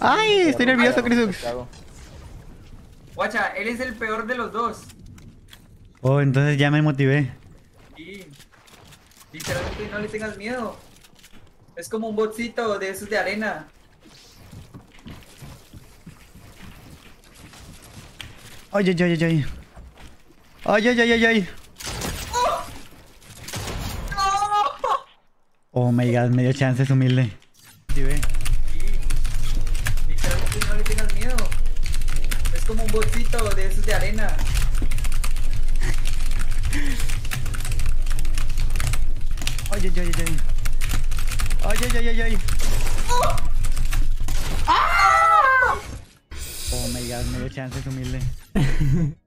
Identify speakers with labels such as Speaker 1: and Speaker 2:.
Speaker 1: ¡Ay! Estoy nervioso, Crisux.
Speaker 2: Guacha, él es el peor de los dos.
Speaker 1: Oh, entonces ya me motivé.
Speaker 2: Sí. Literalmente no le tengas miedo. Es como un botcito de esos de arena.
Speaker 1: ¡Ay, ay, ay, ay, ay! ¡Ay, ay, ay, ay, ay! Oh my god, me dio chance, es humilde. Motivé.
Speaker 2: Sí. Literalmente no le tengas miedo. Es como un botcito de esos de arena.
Speaker 1: ¡Ay, ay, ay, ay, ay! ¡Ay, ay, ay, ay, ay! Oh my god, me dio chance, es humilde.